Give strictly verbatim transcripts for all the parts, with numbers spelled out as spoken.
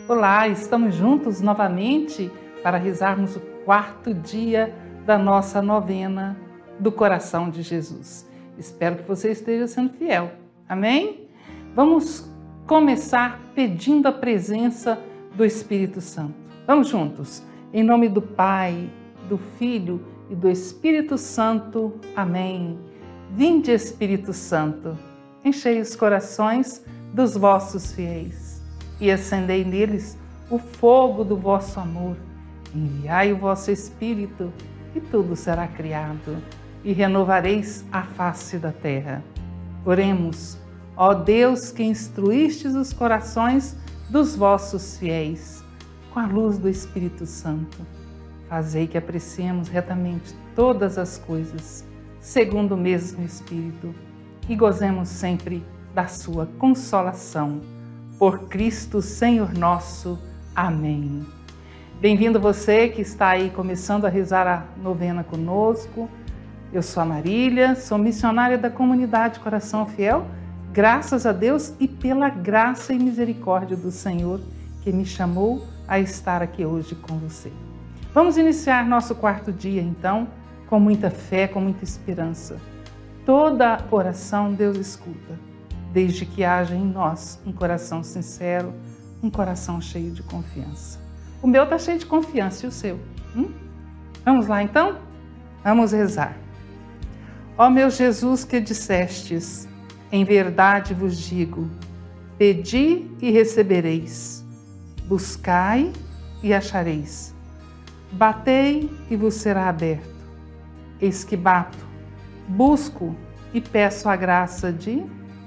Olá, estamos juntos novamente para rezarmos o quarto dia da nossa novena do Coração de Jesus. Espero que você esteja sendo fiel. Amém? Vamos começar pedindo a presença do Espírito Santo. Vamos juntos. Em nome do Pai, do Filho e do Espírito Santo. Amém. Vinde, Espírito Santo, enchei os corações dos vossos fiéis e acendei neles o fogo do vosso amor. Enviai o vosso Espírito e tudo será criado e renovareis a face da terra. Oremos, ó Deus que instruístes os corações dos vossos fiéis com a luz do Espírito Santo. Fazei que apreciemos retamente todas as coisas, segundo o mesmo Espírito, e gozemos sempre da sua consolação. Por Cristo Senhor nosso. Amém. Bem-vindo você que está aí começando a rezar a novena conosco. Eu sou a Marília, sou missionária da comunidade Coração Fiel, graças a Deus e pela graça e misericórdia do Senhor que me chamou a estar aqui hoje com você. Vamos iniciar nosso quarto dia, então, com muita fé, com muita esperança. Toda oração Deus escuta, desde que haja em nós um coração sincero, um coração cheio de confiança. O meu está cheio de confiança e o seu? Hum? Vamos lá, então? Vamos rezar. Ó meu Jesus que dissestes, em verdade vos digo, pedi e recebereis, buscai e achareis, batei e vos será aberto. Eis que bato, busco e peço a graça de...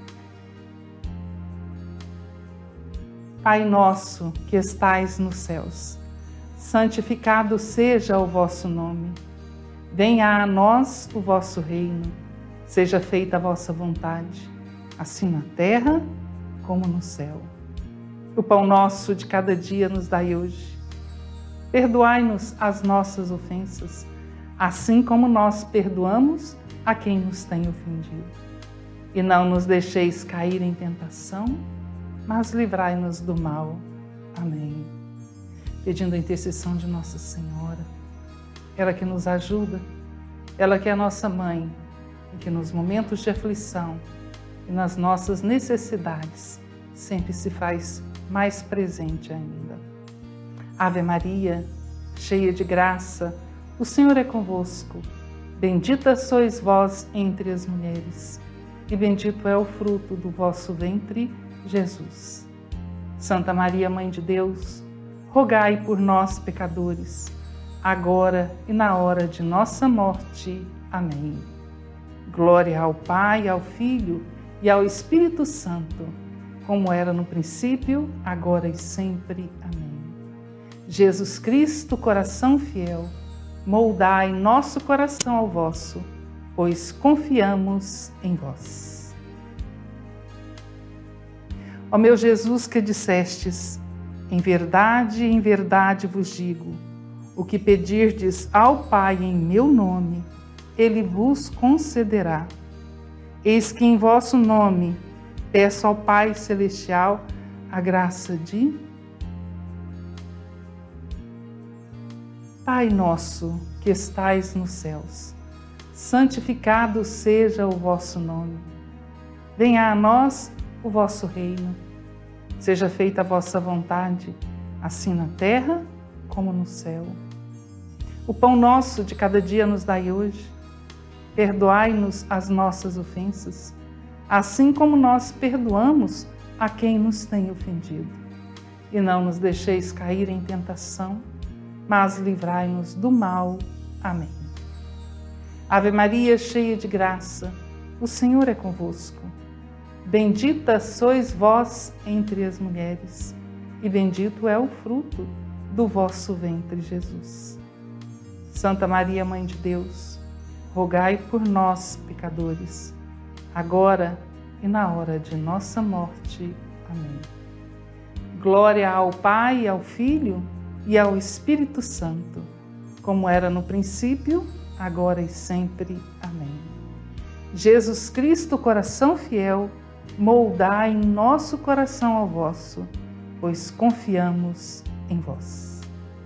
Pai nosso que estais nos céus, santificado seja o vosso nome. Venha a nós o vosso reino, seja feita a vossa vontade, assim na terra como no céu. O pão nosso de cada dia nos dai hoje. Perdoai-nos as nossas ofensas, assim como nós perdoamos a quem nos tem ofendido. E não nos deixeis cair em tentação, mas livrai-nos do mal. Amém. Pedindo a intercessão de Nossa Senhora, ela que nos ajuda, ela que é a nossa mãe, e que nos momentos de aflição e nas nossas necessidades sempre se faz mais presente ainda. Ave Maria, cheia de graça, o Senhor é convosco. Bendita sois vós entre as mulheres, e bendito é o fruto do vosso ventre, Jesus. Santa Maria, Mãe de Deus, rogai por nós, pecadores, agora e na hora de nossa morte. Amém. Glória ao Pai, ao Filho e ao Espírito Santo, como era no princípio, agora e sempre. Amém. Jesus Cristo, coração fiel, moldai nosso coração ao vosso, pois confiamos em vós. Ó meu Jesus que dissestes, em verdade, em verdade vos digo, o que pedirdes ao Pai em meu nome, Ele vos concederá. Eis que em vosso nome peço ao Pai Celestial a graça de... Pai nosso que estais nos céus, santificado seja o vosso nome. Venha a nós o vosso reino. Seja feita a vossa vontade, assim na terra como no céu. O pão nosso de cada dia nos dai hoje. Perdoai-nos as nossas ofensas, assim como nós perdoamos a quem nos tem ofendido. E não nos deixeis cair em tentação, mas livrai-nos do mal. Amém. Ave Maria, cheia de graça, o Senhor é convosco. Bendita sois vós entre as mulheres, e bendito é o fruto do vosso ventre, Jesus. Santa Maria, Mãe de Deus, rogai por nós, pecadores, agora e na hora de nossa morte. Amém. Glória ao Pai, ao Filho e ao Espírito Santo, como era no princípio, agora e sempre. Amém. Jesus Cristo, coração fiel, moldai nosso coração ao vosso, pois confiamos em vós.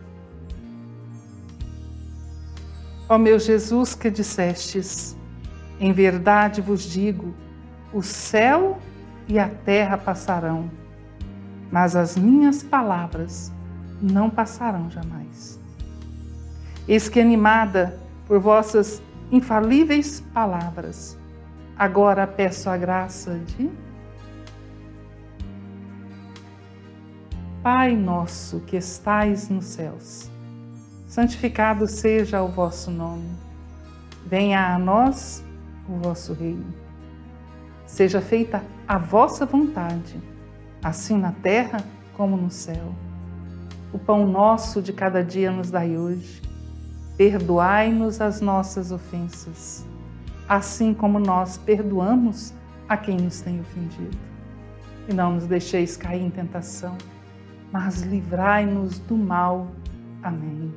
Ó meu Jesus, que dissestes, em verdade vos digo, o céu e a terra passarão, mas as minhas palavras não passarão jamais. Eis que, animada por vossas infalíveis palavras, agora peço a graça de... Pai nosso que estais nos céus, santificado seja o vosso nome. Venha a nós o vosso reino. Seja feita a vossa vontade, assim na terra como no céu. O pão nosso de cada dia nos dai hoje. Perdoai-nos as nossas ofensas, assim como nós perdoamos a quem nos tem ofendido. E não nos deixeis cair em tentação, mas livrai-nos do mal. Amém.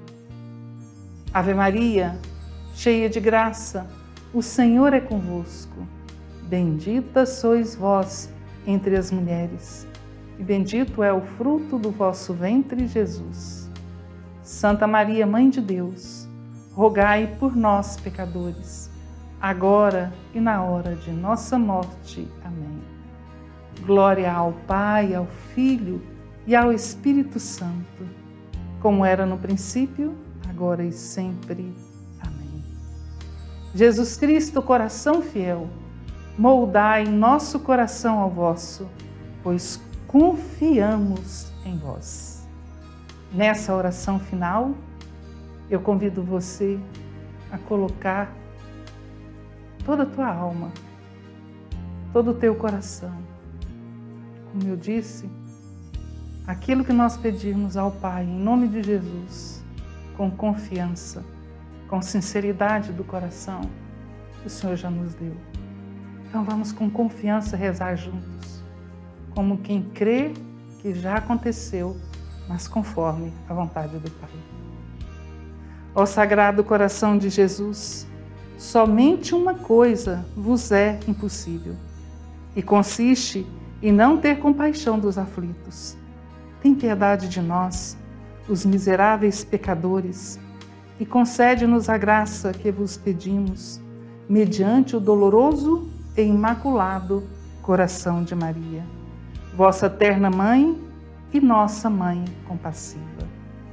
Ave Maria, cheia de graça, o Senhor é convosco. Bendita sois vós entre as mulheres, e bendito é o fruto do vosso ventre, Jesus. Santa Maria, Mãe de Deus, rogai por nós, pecadores, agora e na hora de nossa morte. Amém. Glória ao Pai, ao Filho e ao Espírito Santo, como era no princípio, agora e sempre. Amém. Jesus Cristo, coração fiel, moldai nosso coração ao vosso, pois confiamos em vós. Nessa oração final, eu convido você a colocar toda a tua alma, todo o teu coração. Como eu disse, aquilo que nós pedirmos ao Pai, em nome de Jesus, com confiança, com sinceridade do coração, o Senhor já nos deu. Então vamos com confiança rezar juntos, como quem crê que já aconteceu, mas conforme a vontade do Pai. Ó Sagrado Coração de Jesus, somente uma coisa vos é impossível, e consiste em não ter compaixão dos aflitos. Tem piedade de nós, os miseráveis pecadores, e concede-nos a graça que vos pedimos, mediante o doloroso e imaculado coração de Maria, vossa terna Mãe e nossa Mãe compassiva.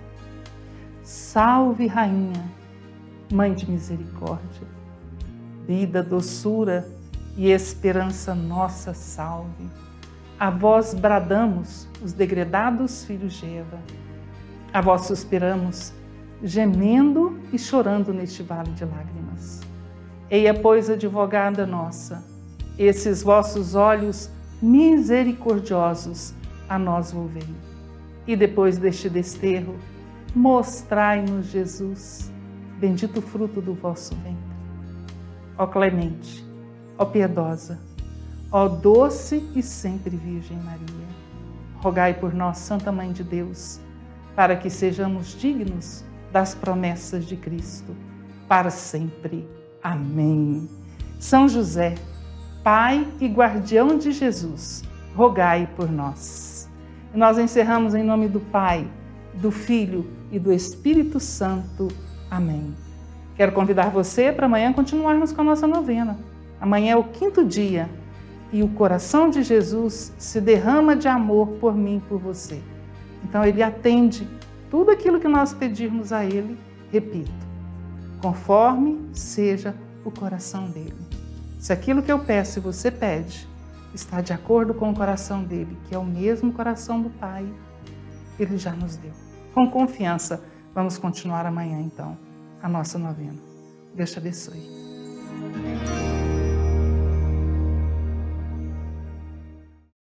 Salve, Rainha, Mãe de misericórdia, vida, doçura e esperança nossa, salve. A vós bradamos, os degredados filhos de Eva. A vós suspiramos, gemendo e chorando neste vale de lágrimas. Eia, pois, advogada nossa, esses vossos olhos misericordiosos a nós volvei. E depois deste desterro, mostrai-nos Jesus, bendito fruto do vosso ventre. Ó clemente, ó piedosa, ó doce e sempre Virgem Maria, rogai por nós, Santa Mãe de Deus, para que sejamos dignos das promessas de Cristo, para sempre. Amém. São José, Pai e guardião de Jesus, rogai por nós. E nós encerramos em nome do Pai, do Filho e do Espírito Santo. Amém. Quero convidar você para amanhã continuarmos com a nossa novena. Amanhã é o quinto dia e o coração de Jesus se derrama de amor por mim e por você. Então Ele atende tudo aquilo que nós pedirmos a Ele, repito, conforme seja o coração dele. Se aquilo que eu peço e você pede está de acordo com o coração dele, que é o mesmo coração do Pai, Ele já nos deu. Com confiança, vamos continuar amanhã então a nossa novena. Deus te abençoe.